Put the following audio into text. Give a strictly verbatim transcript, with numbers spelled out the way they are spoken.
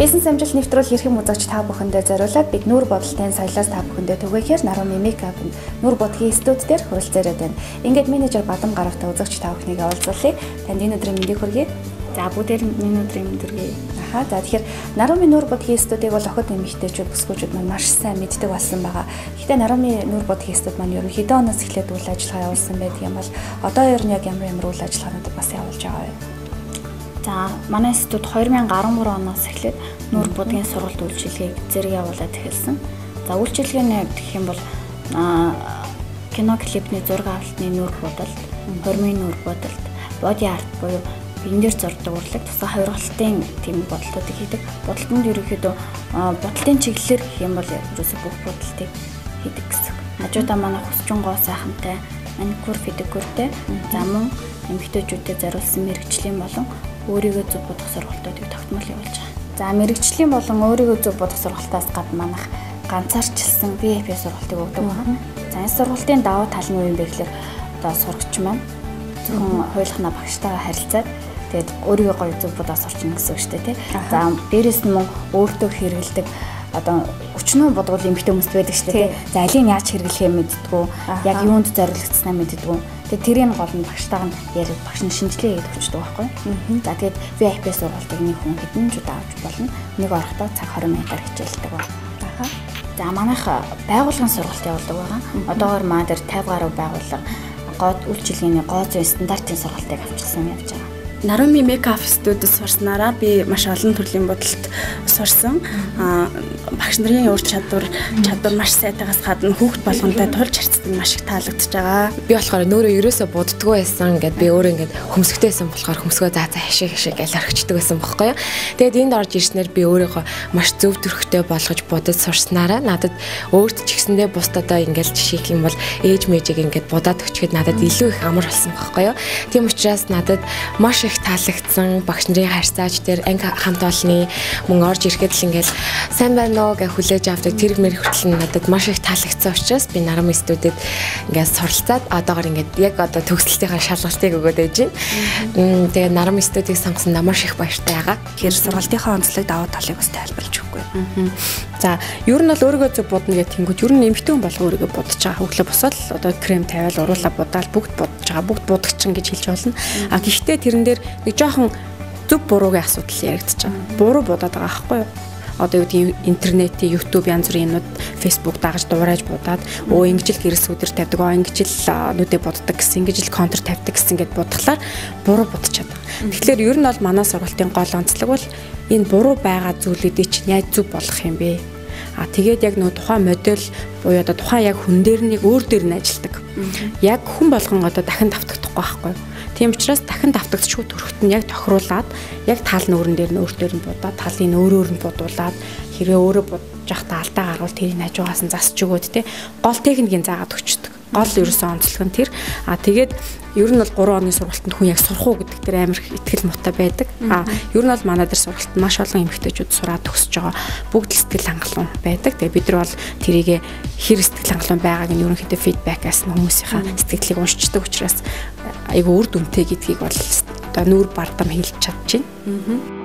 Бизнес амжилт нэвтрүүл хэрхэн үзэгч та бүхэндээ зориулаад бид нүүр бодолтын соёлоос та бүхэндээ түгээхээр Нарumi Makeup нүүр бодгийн студ дээр хүрэлцээрээд байна. Ингээд менежер Бадам Гаравтай үзэгч та бүхнийг уулзуулъя. Танд энэ өдрийн мэндийг хүргэе. За бүгдээр энэ өдрийн мэнд хүргэе. Аха за тэгэхээр Нарumi нүүр бодгийн студийг бол охид эмэгтэйчүүд бүсгүүчүүд маань маш сайн мэддэг болсон байгаа. Гэхдээ Нарumi нүүр бодгийн студ маань ер нь хэдэн оноос эхлээд үйл ажиллагаа явуулсан байдаг юм бол одоо ер нь яг ямар ямар үйл ажиллагаанууд бас явуулж байгаа вэ? За манай студ two thousand thirteen оноос эхлээд нүүр бодгийн сургалт үйлчилгээг зэрэг явуулаад эхэлсэн. За үйлчилгээний гэх юм бол кино клипний зураг авалтны нүүр бодолт, хормын нүүр бодолт, body art буюу биен дээр зурдаг урлаг, тусгай хувиргалтын тийм бодлуудыг хийдэг. Бодлолтод ерөнхийдөө бодлын чиглэлээр гэх юм бол ерөөсөө бүх бодлтыг хийдэг гэсэн. Хажуудаа манай хүсчин гоо сайхантай, маникюр, педикюртэй, за мөн эмэгтэйчүүдэд зориулсан мэрэгжлийн болон өөрийгөө зөв бодох сургалтуудыг тогтмол явуулж байгаа. За мэрэгжлийн болон өөрийгөө зөв бодох сургалтаас гадна манайх ганцаарчилсан би эф сургалтыг өгдөг байна. За энэ сургалтын давуу тал нь юу юм бэ гэхээр одоо сурагч маань зөвхөн хуйлахна багштайгаа харилцаад тэгээд өөрийгөө гоё зөв бодож сурчна гэсэн үг шүү дээ тий. За дээрэс нь мөн өөртөө хэрэгэлдэг одоо өчнөө бодгол эмэгтэй хүмүүст байдаг шүү дээ тий. За алийг яаж хэрэглэхээ мэддэггүй, яг юунд зориулагдсанаа мэддэггүй. Тэгээд тэрийн гол нь багштайгаа нь яриг багш нь шинжилгээ хийдэг хүчтэй байхгүй. За тэгээд ви ай пи сургалтыг нэг хүн хэдэн жил авч болно. Нэг орохдоо цаг twenty минутаар хичээлдэг байна. Аха. За манайх байгууллагын сургалт явуулдаг байгаа. Одоогоор маа дээр fifty гаруй байгууллага гоод үйлчилгээний гоо зүйн стандартын сургалтыг авчирсан явж байгаа. Narumi Makeup студид сурснараа би маш олон төрлийн бодолд сурсан. Аа багш нарын ур чадвар чадвар маш сайтагаас гадна хүүхд болгонтой тулж харьцдаг маш их таалагдж байгаа. Би болохоор нөөрэө ерөөсө буддггүй байсан гэд би өөрөө ингээд хөмсгтэй байсан болохоор хөмсгөө заа заа хашиг хашиг гэж орхичдаг байсан байхгүй юу. Тэгээд энд орж ирснээр би өөрийгөө маш зөв төрхтэй болгож будад сурснараа надад өөрт ч ихсэндээ бусдадаа ингээд жишээх юм бол ээж мэжийг ингээд будаад өчгээд надад илүү их амар болсон байхгүй юу. Тийм учраас надад маш таалагдсан багш нарын харьцаач дээр анги хамт олонны мөн орж ирэхэд л ингээл сайн байна уу гэж хүлээж авдаг тэр мэр хүртэл надад маш их таалагдсан учраас би Narumi студид ингээд суралцаад одоогоор ингээд яг одоо төгсөлтийнхаа шалгалтыг өгөөд байж байна. Тэгээ Narumi студийг сонгосон маш их баяртай байгаа. Тэр сургалтынхаа онцлог давуу талыг бас тайлбарлаж өгөхгүй. За ер нь бол өөрийгөө зөв бодно гэх тэнгууд ер нь эмэгтэй хүн болго өөрийгөө бодож байгаа. Хөглөө босоод л одоо крем тавиал уруулаа будаал бүгд бодож байгаа. Бүгд будагчин гэж хэлж болно. А гэхдээ тэрэн дээр нэг жоохон зөв буруугийн асуудал яригдчихэж байгаа. Буруу будаад байгаа байхгүй юу? Одоо юу гэдэг интернетийн YouTube янз бүрийн юмнууд Facebook дагаж дуурайж будаад өө ингэж л гэрэл сүдэр тавьдаг, оо ингэж л нүдэ боддог гэсэн, ингэж л контр тавьдаг гэсэн гэд бодглохлаар буруу будчихад байгаа. Тэгэхээр ер нь бол манай сургалтын гол онцлог бол энэ буруу байгаа зүйлүүдийг чинь яаж зөв болгох юм бэ? А тэгээд яг нөө тухайн модель буюу одоо тухайн яг хүн дээр нэг өөр дээр нь ажилдаг. Яг хүн болгон одоо дахин давтагдахгүй байхгүй. Тийм учраас дахин давтагдчихгүй төрөхт нь яг тохируулаад яг тал нүүрэн дээр нь өөртөө нь будаад талын өөрөөр нь будуулаад хэрвээ өөрөө будж явахдаа алдаа гарвал тэрийг хажуугаас нь засч өгөөд те гол техникийн заагаад өчтдөг. Гол ерөөсөн онцлог нь тэр. А тэгээд ер нь бол гурван оны сургалтанд хүн яг сурах уу гэдэг тэр амар их ихтгэл муутай байдаг. А ер нь бол манай дээр сургалтанд маш олон эмэгтэйчүүд сураад төгсөж байгаа. Бүгд сэтгэл хангалуун байдаг. Тэгээ бид нар бол тэрийг хэр сэтгэл хангалуун байгааг нь ерөнхийдөө фидбэкээс нь хүмүүсийнхаа сэтгэлийг уншдаг учраас айгүй үр дүнтэй гэдгийг бол одоо нүүр бардам хэлж чадчихэв.